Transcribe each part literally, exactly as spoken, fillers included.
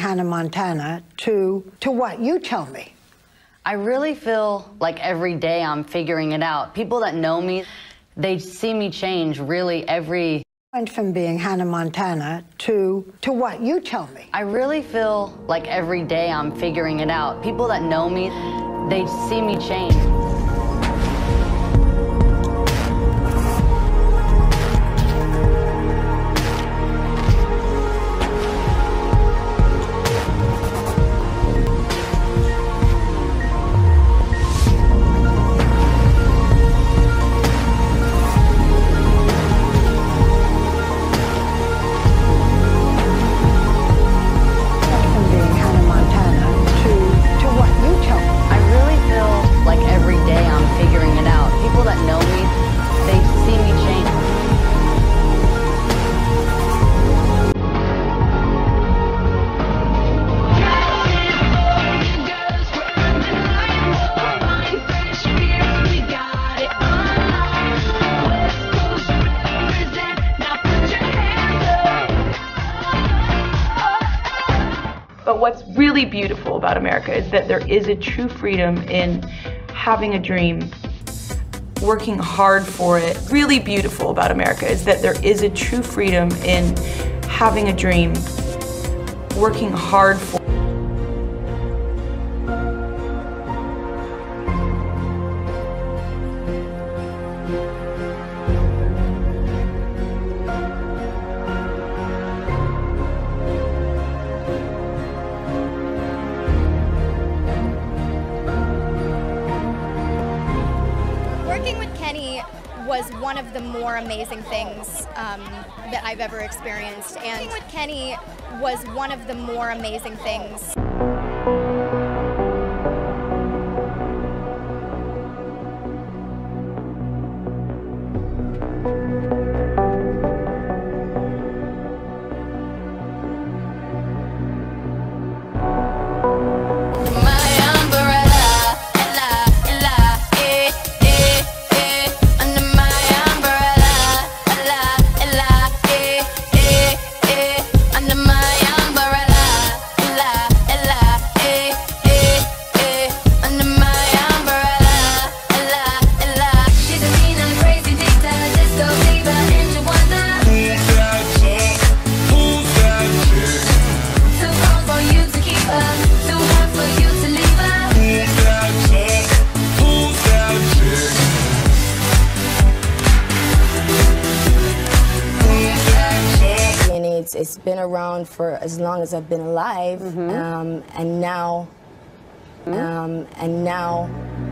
Hannah Montana to, to what? You tell me. I really feel like every day I'm figuring it out. People that know me, they see me change really every... Went from being Hannah Montana to, to what? You tell me. I really feel like every day I'm figuring it out. People that know me, they see me change. But what's really beautiful about America is that there is a true freedom in having a dream, working hard for it. Really beautiful about America is that there is a true freedom in having a dream, working hard for it. Working with Kenny was one of the more amazing things um, that I've ever experienced, and working with Kenny was one of the more amazing things. It's, it's been around for as long as I've been alive, mm-hmm. um, and now, mm-hmm. um, and now.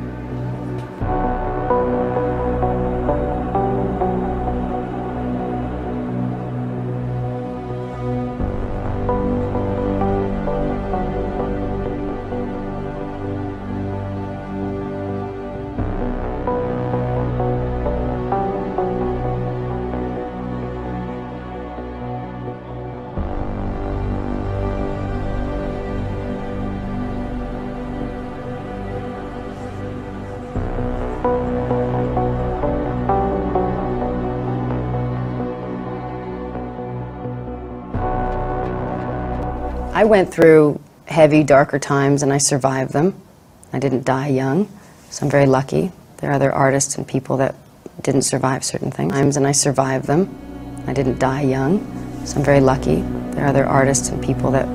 I went through heavy, darker times and I survived them. I didn't die young, so I'm very lucky. There are other artists and people that didn't survive certain things, and I survived them. I didn't die young, so I'm very lucky. There are other artists and people that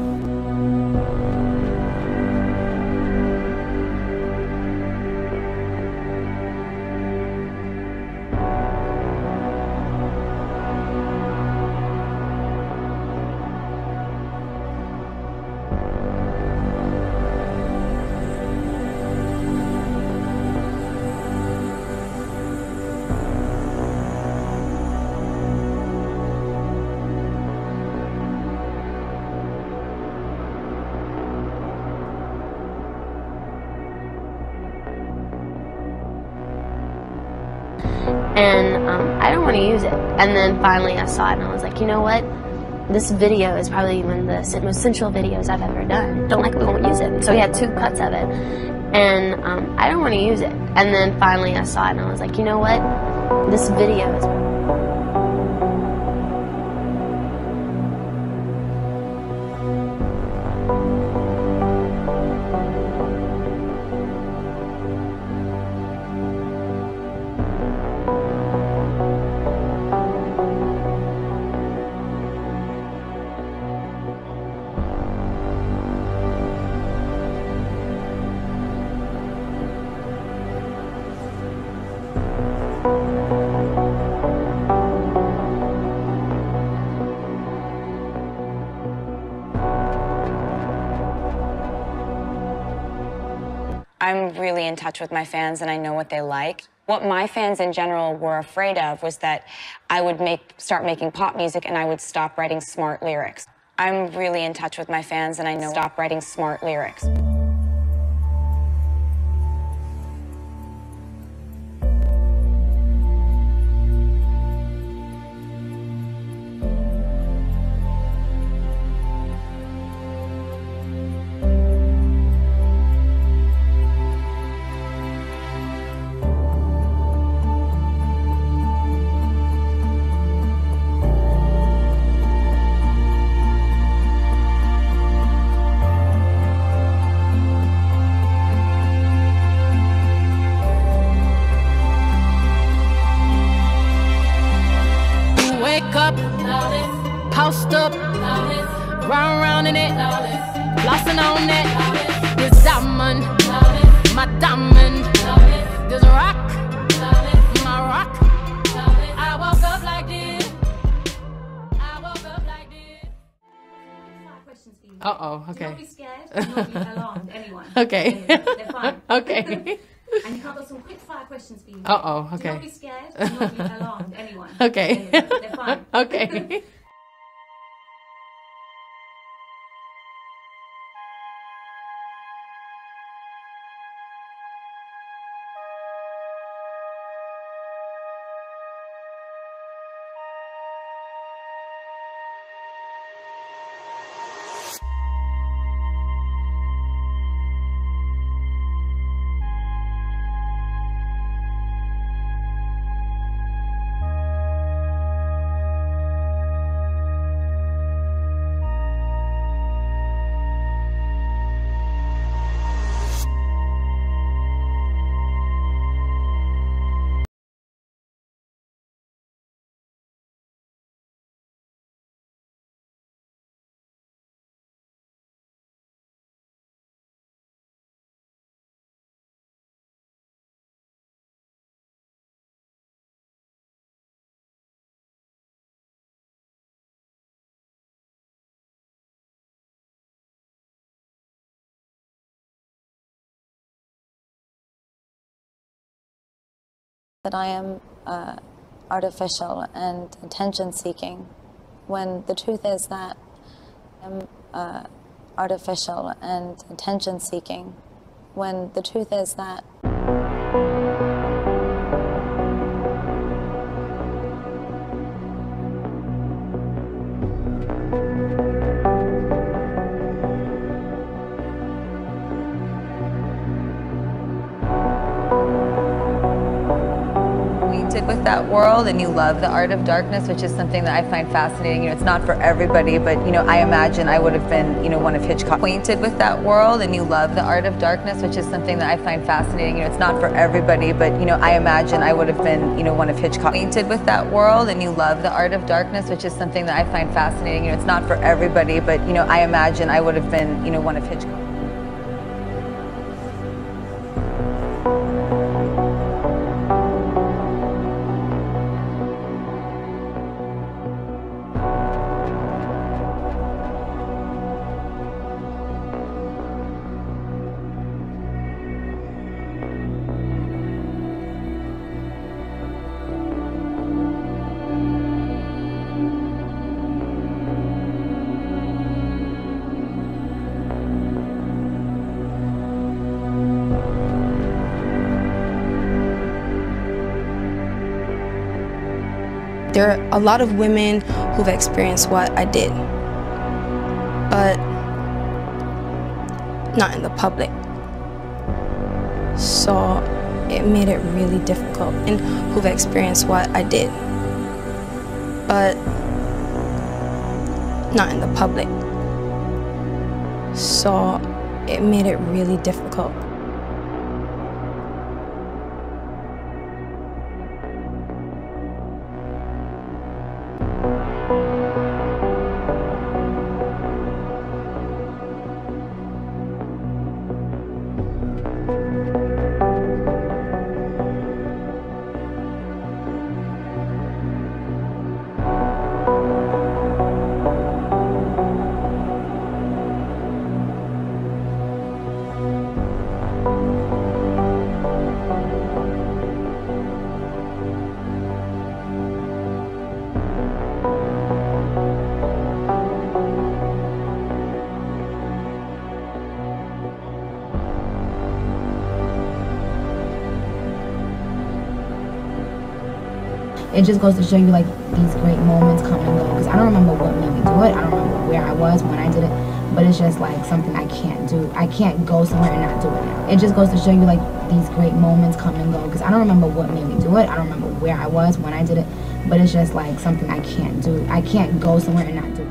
and um, I don't want to use it. And then finally I saw it and I was like, you know what? This video is probably one of the most sensual videos I've ever done. Don't like it, we won't use it. So we had two cuts of it. And um, I don't want to use it. And then finally I saw it and I was like, you know what? This video is I'm really in touch with my fans and I know what they like. What my fans in general were afraid of was that I would make, start making pop music and I would stop writing smart lyrics. I'm really in touch with my fans and I know stop writing smart lyrics. Up, post up, round round in it, flossing on that. This diamond, my diamond, this rock, my rock. I woke up like this. I woke up like this. Five questions for you. Uh oh. Okay. Do not be scared. Do not be alarmed. Anyone. Okay. They're fine. Okay. And you have got some quick fire questions for you. Uh oh. Okay. Do not be scared. Do not be alarmed. Anyone. Okay. Anyone. They're fine. Okay. That I am uh, artificial and attention-seeking, when the truth is that I am uh, artificial and attention-seeking, when the truth is that with that world, and you love the art of darkness, which is something that I find fascinating. You know, it's not for everybody, but you know, I imagine I would have been, you know, one of Hitchcock. Acquainted with that world, and you love the art of darkness, which is something that I find fascinating. You know, it's not for everybody, but you know, I imagine I would have been, you know, one of Hitchcock. Acquainted with that world, and you love the art of darkness, which is something that I find fascinating. You know, it's not for everybody, but you know, I imagine I would have been, you know, one of Hitchcock. There are a lot of women who've experienced what I did, but not in the public. So it made it really difficult, and who've experienced what I did, but not in the public. So it made it really difficult. it just goes to show you, like, these great moments come and go. Because I don't remember what made me do it. I don't remember where I was when I did it. But it's just, like, something I can't do. I can't go somewhere and not do it now. It just goes to show you, like, these great moments come and go. Because I don't remember what made me do it. I don't remember where I was when I did it. But it's just, like, something I can't do. I can't go somewhere and not do it.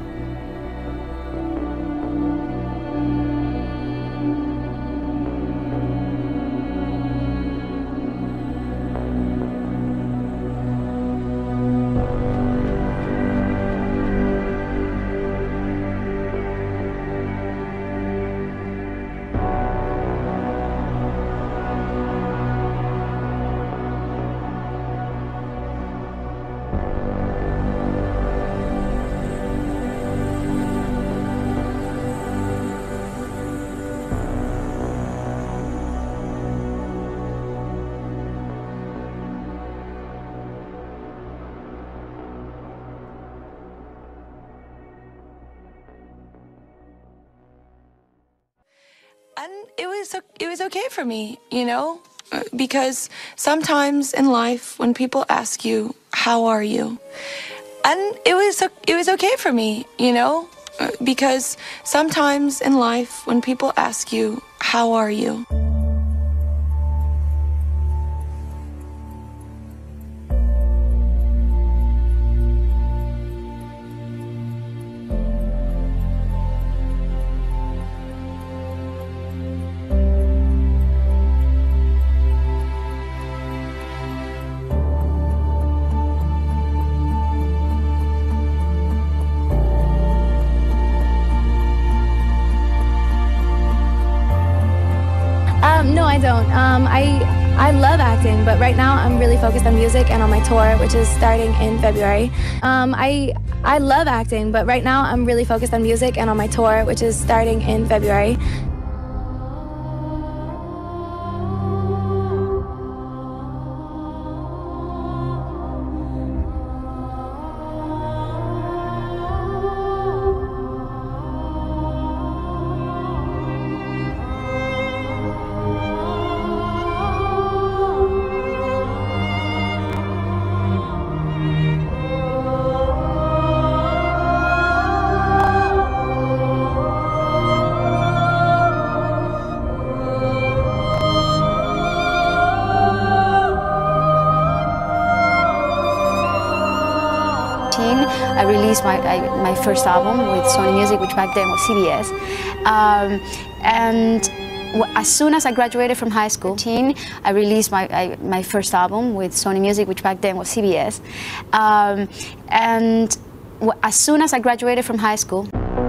And it was it was okay for me, you know, because sometimes in life when people ask you, how are you? And it was it was okay for me, you know, because sometimes in life when people ask you, how are you? Um, no, I don't. Um, I I love acting, but right now I'm really focused on music and on my tour, which is starting in February. Um, I I love acting, but right now I'm really focused on music and on my tour, which is starting in February. I released my, I, my first album with Sony Music, which back then was C B S. Um, and as soon as I graduated from high school, I released my, I, my first album with Sony Music, which back then was C B S. Um, and as soon as I graduated from high school,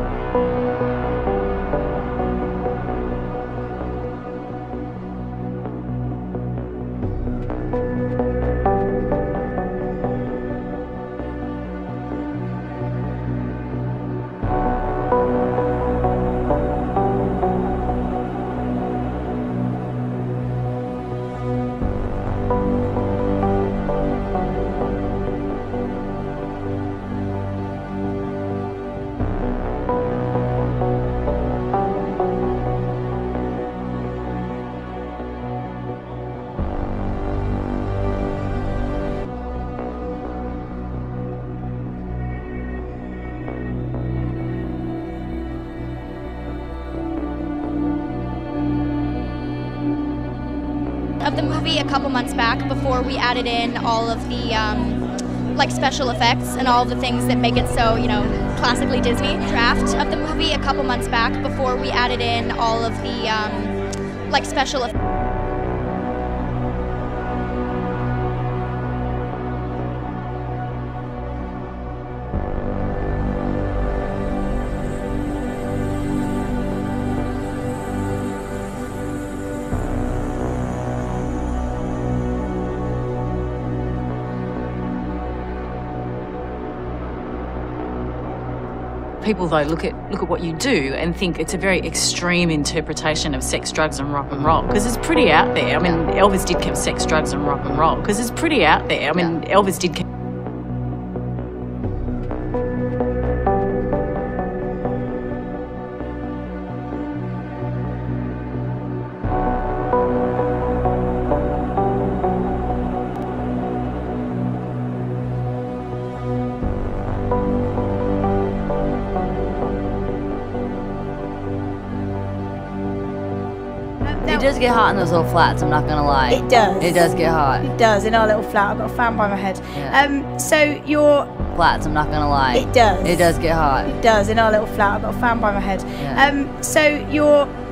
of the movie a couple months back before we added in all of the um, like special effects and all of the things that make it so, you know, classically Disney. Draft of the movie a couple months back before we added in all of the um, like special effects. People, though, look at look at what you do and think it's a very extreme interpretation of sex, drugs and rock and roll, because it's pretty out there. I mean, Elvis did keep sex, drugs and rock and roll, because it's pretty out there. I mean, Elvis did keep Now, it does get hot in those little flats, I'm not gonna lie. It does. It does get hot. It does, in our little flat. I've got a fan by my head. Yeah. Um, so you're... Flats, I'm not gonna lie. It does. It does get hot. It does, in our little flat. I've got a fan by my head. Yeah. Um, so you're